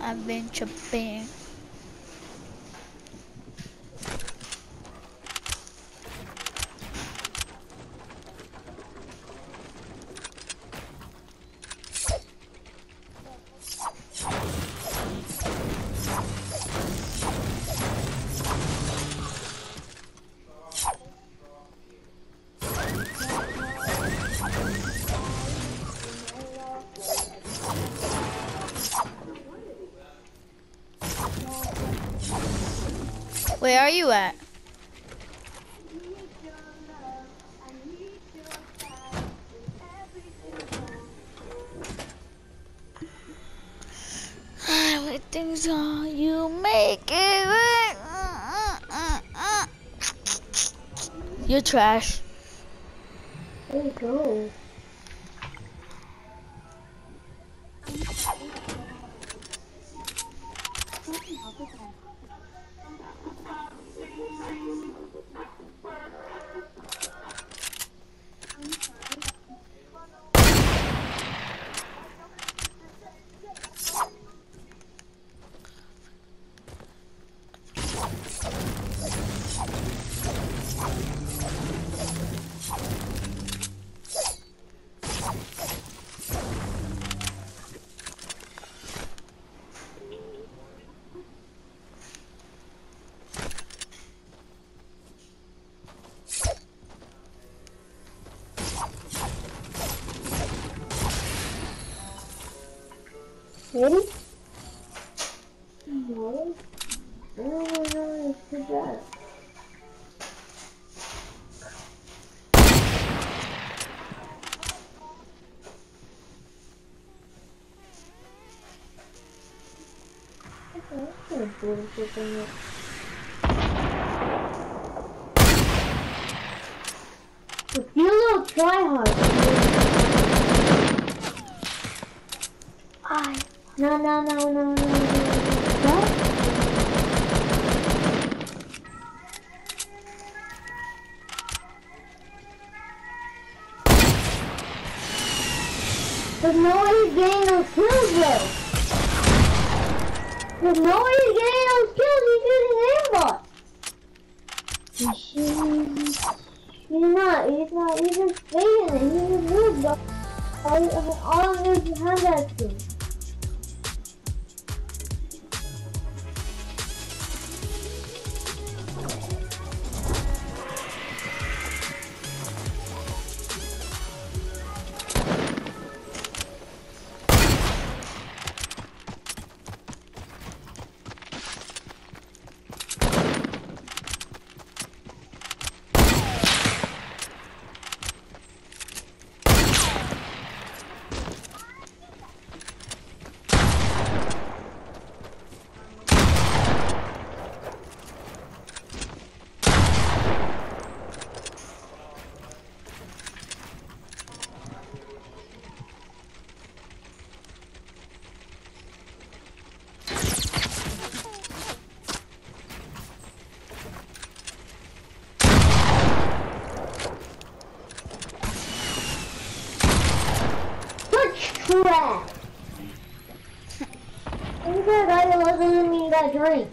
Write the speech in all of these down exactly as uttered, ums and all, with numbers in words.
Adventure Band. Where are you at? Everything's on you, make it right. You're trash. There you go. Ready? No. I don't know if it's that. Okay, that's kind of bullshit in it. If you little tryhard. I. No, no, no, no, no, no. What? There's no way he's getting those kills, though. There's no way he's getting those kills. He's using aimbot. He's, he's, he's not. He's not. He's just faking it. He's just moved, bro. All, all of this is hand that skill. Crap! Look at that guy that wasn't letting me that drink.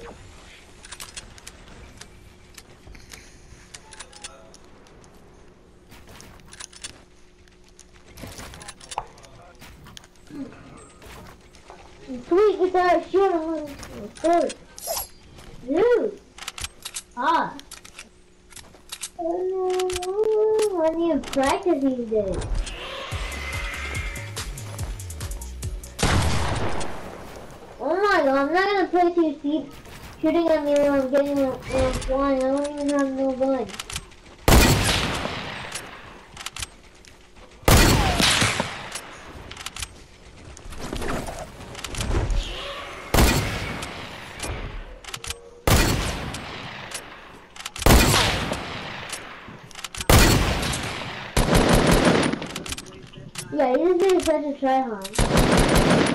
Sweet, get that shit on the dude! Ah! Oh, I need to practice these days. Oh my god, I'm not gonna play two keep shooting at me when I'm getting when I'm flying. I don't even have no gun. Yeah, this is such a tryhard.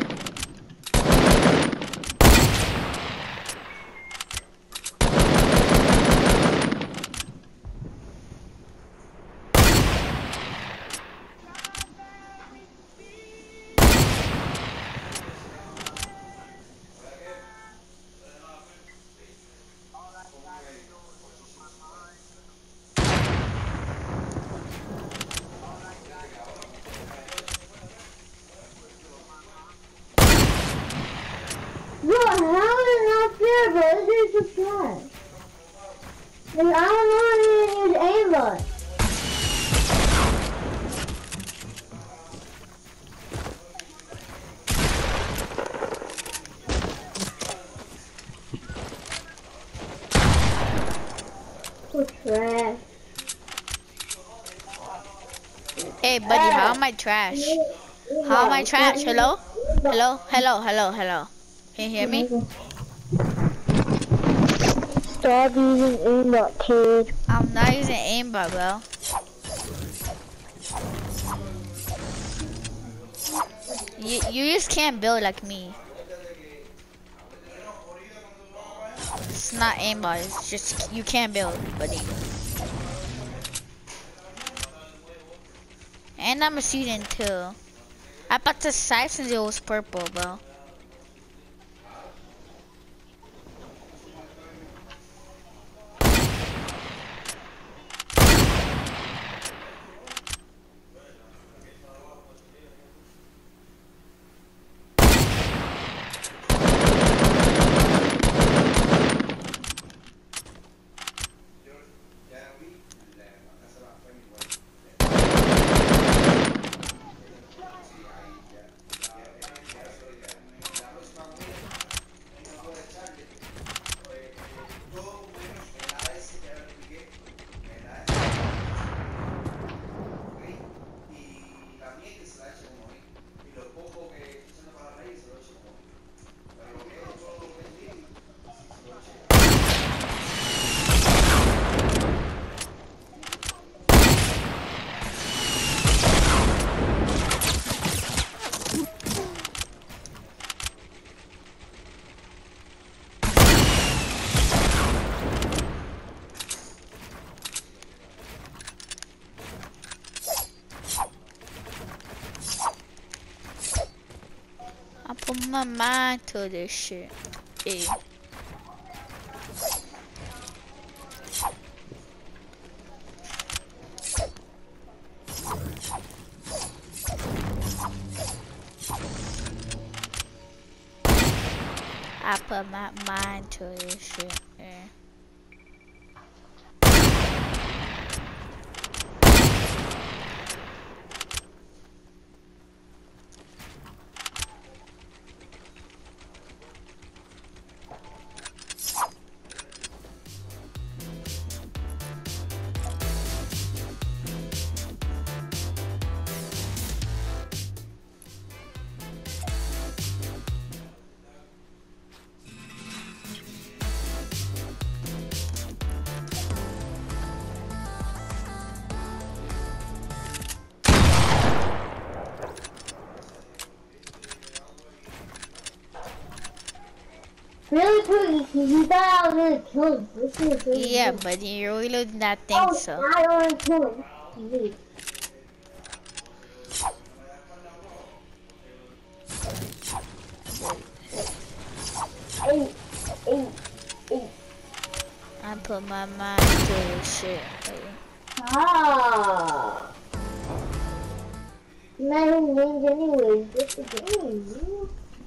And I don't know how to use aimbot. So trash. Hey, buddy, how am I trash? How am I trash? Hello? Hello? Hello? Hello? Hello? Can you hear me? Stop using aimbot, kid. I'm not using aimbot, bro. You, you just can't build like me. It's not aimbot, it's just you can't build, buddy. And I'm a season two. I bought the side since it was purple, bro. I put my mind to this shit. Hey. I put my mind to this shit. Yeah. Really quick, you thought I was gonna kill him. This is really Yeah, good. but you really did not think Oh, so. I don't want to kill him. Leave. Eight, eight, eight. I put my mind to this shit. Ah. Not his names anyways. Just the game. You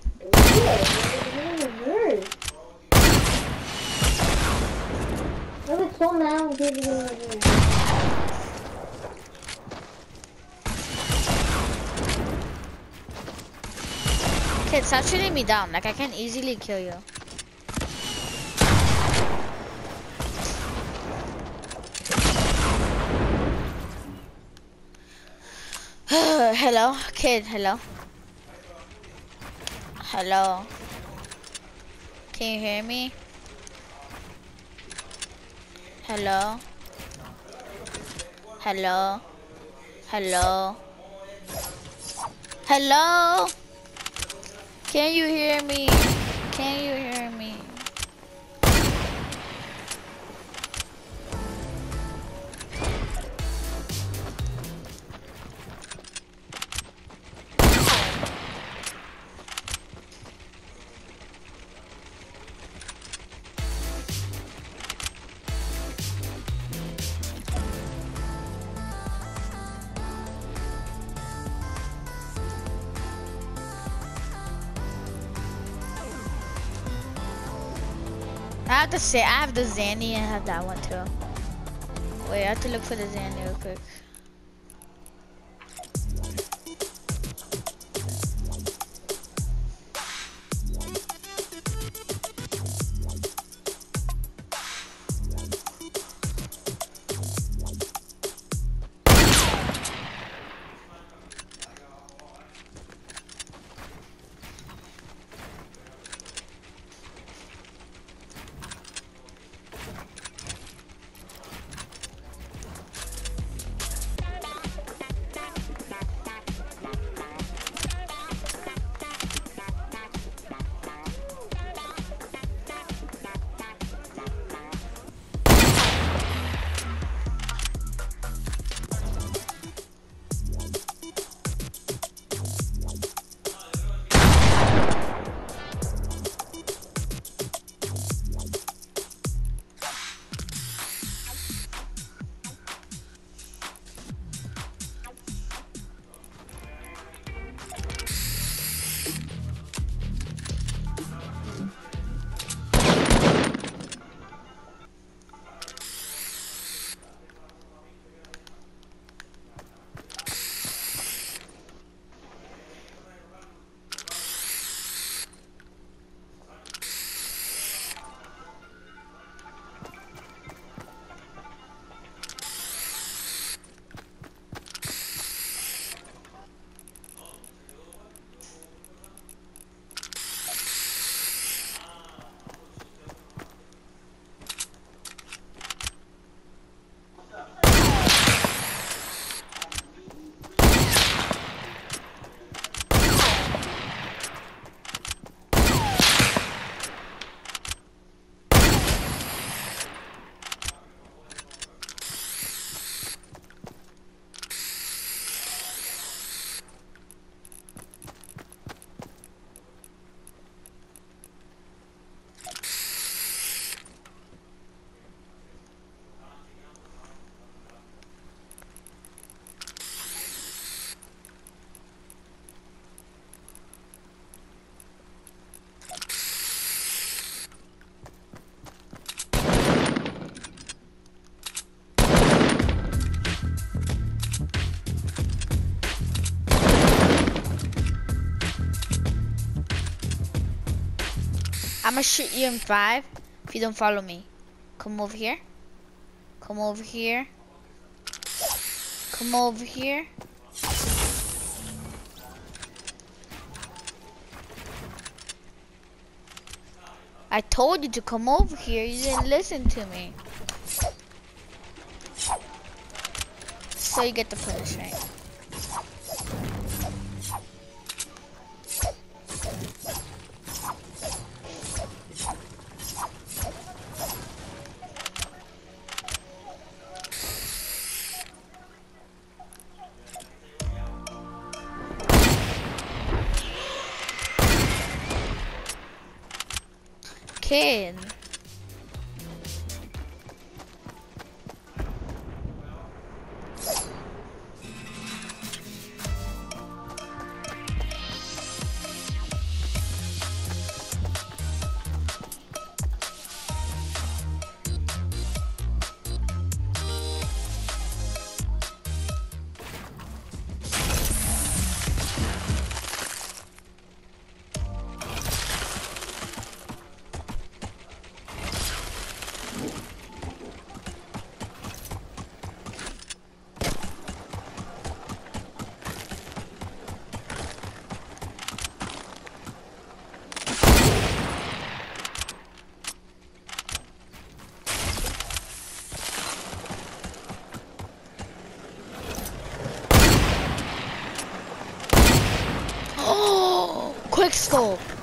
I was so mad when people didn't agree. Kid, stop shooting me down. Like, I can easily kill you. Hello? Kid, hello? Hello? Can you hear me? Hello? Hello? Hello? Hello? Can you hear me? Can you hear me? have to say I have the Zanny and I have that one too. Wait, I have to look for the Zanny real quick. I'm gonna shoot you in five if you don't follow me. Come over here. Come over here. Come over here. I told you to come over here. You didn't listen to me. So you get the punishment. Kid. Quick scope.